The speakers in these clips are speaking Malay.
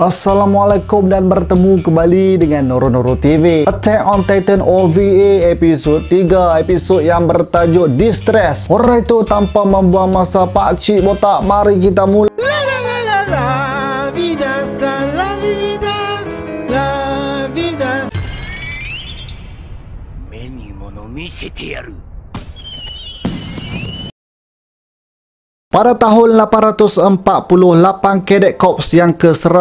Assalamualaikum dan bertemu kembali dengan Noro TV. Attack on Titan OVA episod 3, episod yang bertajuk Distress. Alright tu, tanpa membuang masa pakcik botak, mari kita mulai. Pada tahun 848, Cadet Corps yang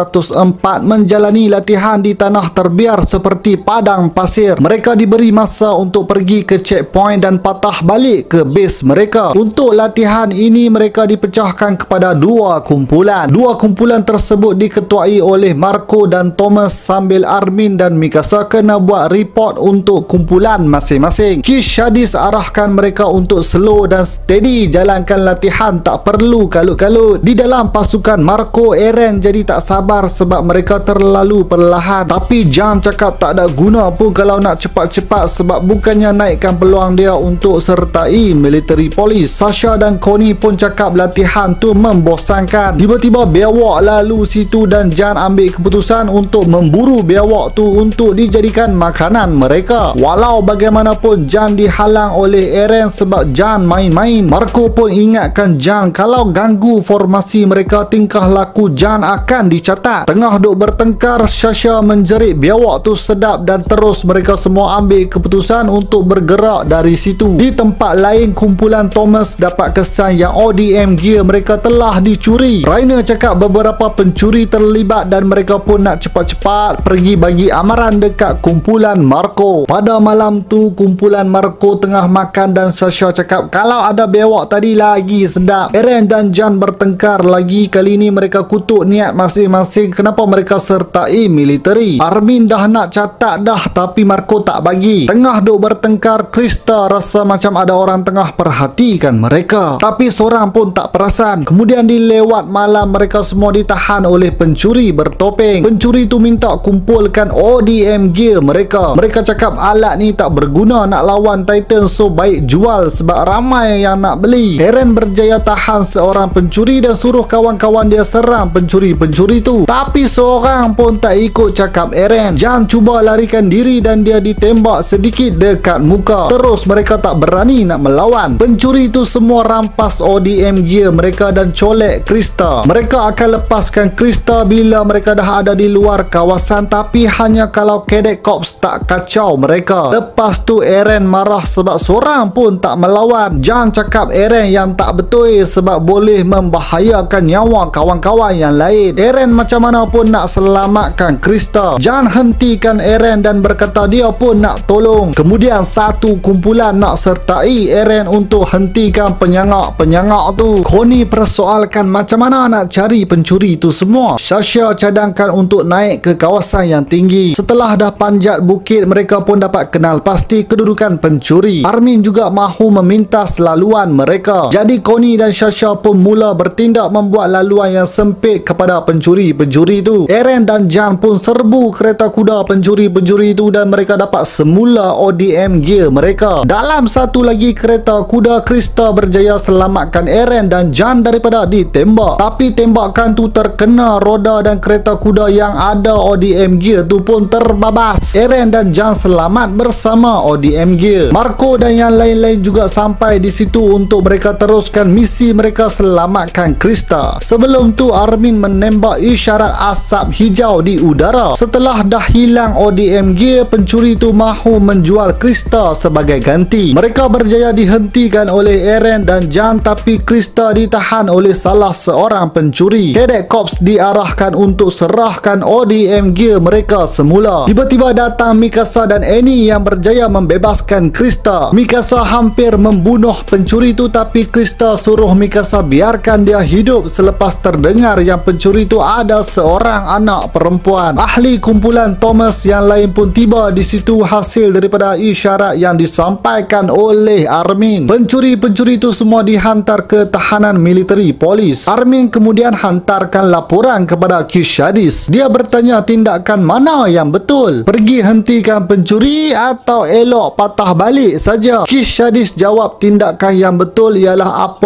ke-104 menjalani latihan di tanah terbiar seperti padang pasir. Mereka diberi masa untuk pergi ke checkpoint dan patah balik ke base mereka. Untuk latihan ini, mereka dipecahkan kepada dua kumpulan. Dua kumpulan tersebut diketuai oleh Marco dan Thomas, sambil Armin dan Mikasa kena buat report untuk kumpulan masing-masing. Kish Shadis arahkan mereka untuk slow dan steady jalankan latihan, tak perlu kalut-kalut. Di dalam pasukan Marco, Eren jadi tak sabar sebab mereka terlalu perlahan. Tapi Jan cakap tak ada guna pun kalau nak cepat-cepat sebab bukannya naikkan peluang dia untuk sertai military police. Sasha dan Connie pun cakap latihan tu membosankan. Tiba-tiba biawak lalu situ dan Jan ambil keputusan untuk memburu biawak tu untuk dijadikan makanan mereka. Walau bagaimanapun Jan dihalang oleh Eren sebab Jan main-main. Marco pun ingatkan Jan kalau ganggu formasi mereka, tingkah laku Jan akan dicatat. Tengah duk bertengkar, Sasha menjerit biawak tu sedap dan terus mereka semua ambil keputusan untuk bergerak dari situ. Di tempat lain, kumpulan Thomas dapat kesan yang ODM gear mereka telah dicuri. Rainer cakap beberapa pencuri terlibat dan mereka pun nak cepat-cepat pergi bagi amaran dekat kumpulan Marco. Pada malam tu, kumpulan Marco tengah makan dan Sasha cakap kalau ada biawak tadi lagi sedap. Eren dan Jan bertengkar lagi. Kali ini mereka kutuk niat masing-masing kenapa mereka sertai military. Armin dah nak catat dah tapi Marco tak bagi. Tengah duk bertengkar, Krista rasa macam ada orang tengah perhatikan mereka, tapi seorang pun tak perasan. Kemudian di lewat malam, mereka semua ditahan oleh pencuri bertopeng. Pencuri tu minta kumpulkan ODM gear mereka. Mereka cakap alat ni tak berguna nak lawan Titan, so baik jual sebab ramai yang nak beli. Eren berjaya tahan seorang pencuri dan suruh kawan-kawan dia serang pencuri-pencuri tu, tapi seorang pun tak ikut cakap Eren. Jan cuba larikan diri dan dia ditembak sedikit dekat muka. Terus mereka tak berani nak melawan. Pencuri tu semua rampas ODM gear mereka dan colek Krista. Mereka akan lepaskan Krista bila mereka dah ada di luar kawasan, tapi hanya kalau Cadet Corps tak kacau mereka. Lepas tu Eren marah sebab seorang pun tak melawan. Jan cakap Eren yang tak betul sebab boleh membahayakan nyawa kawan-kawan yang lain. Eren macam mana pun nak selamatkan Krista. Jan hentikan Eren dan berkata dia pun nak tolong. Kemudian satu kumpulan nak sertai Eren untuk hentikan penyangak-penyangak tu. Connie persoalkan macam mana nak cari pencuri tu semua. Sasha cadangkan untuk naik ke kawasan yang tinggi. Setelah dah panjat bukit, mereka pun dapat kenal pasti kedudukan pencuri. Armin juga mahu memintas laluan mereka. Jadi Connie dan Sasha pun mula bertindak membuat laluan yang sempit kepada pencuri-pencuri tu. Eren dan Jan pun serbu kereta kuda pencuri-pencuri tu dan mereka dapat semula ODM gear mereka. Dalam satu lagi kereta kuda, Krista berjaya selamatkan Eren dan Jan daripada ditembak. Tapi tembakan tu terkena roda dan kereta kuda yang ada ODM gear tu pun terbabas. Eren dan Jan selamat bersama ODM gear. Marco dan yang lain-lain juga sampai di situ untuk mereka teruskan misi mereka selamatkan Krista. Sebelum tu Armin menembak isyarat asap hijau di udara. Setelah dah hilang ODM gear, pencuri tu mahu menjual Krista sebagai ganti. Mereka berjaya dihentikan oleh Eren dan Jan, tapi Krista ditahan oleh salah seorang pencuri. Cadet Corps diarahkan untuk serahkan ODM gear mereka semula. Tiba-tiba datang Mikasa dan Annie yang berjaya membebaskan Krista. Mikasa hampir membunuh pencuri tu, tapi Krista suruh Mikasa biarkan dia hidup selepas terdengar yang pencuri itu ada seorang anak perempuan. Ahli kumpulan Thomas yang lain pun tiba di situ hasil daripada isyarat yang disampaikan oleh Armin. Pencuri-pencuri itu semua dihantar ke tahanan military police. Armin kemudian hantarkan laporan kepada Kish Shadis. Dia bertanya tindakan mana yang betul, pergi hentikan pencuri atau elok patah balik saja. Kish Shadis jawab tindakan yang betul ialah apa yang mereka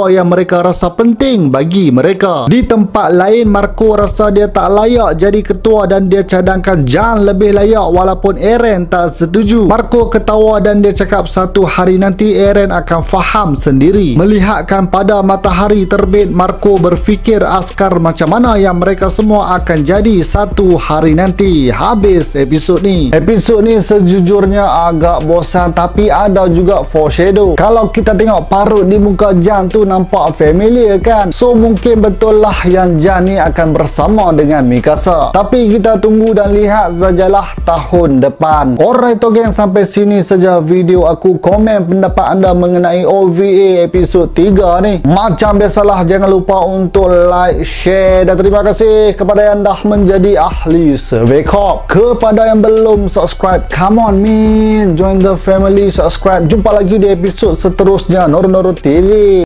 mereka rasa penting bagi mereka. Di tempat lain, Marco rasa dia tak layak jadi ketua dan dia cadangkan Jan lebih layak walaupun Eren tak setuju. Marco ketawa dan dia cakap satu hari nanti Eren akan faham sendiri. Melihatkan pada matahari terbit, Marco berfikir askar macam mana yang mereka semua akan jadi satu hari nanti. Habis episod ni. Episod ni sejujurnya agak bosan tapi ada juga foreshadow. Kalau kita tengok parut di muka Jan tu nampak familiar kan? So mungkin betul lah yang Jan ni akan bersama dengan Mikasa. Tapi kita tunggu dan lihat sajalah tahun depan. Alright geng, sampai sini saja video aku. Komen pendapat anda mengenai OVA episod 3 ni. Macam biasalah, jangan lupa untuk like, share dan terima kasih kepada yang dah menjadi ahli survey corp. Kepada yang belum subscribe, come on man, join the family, subscribe. Jumpa lagi di episod seterusnya Noro TV.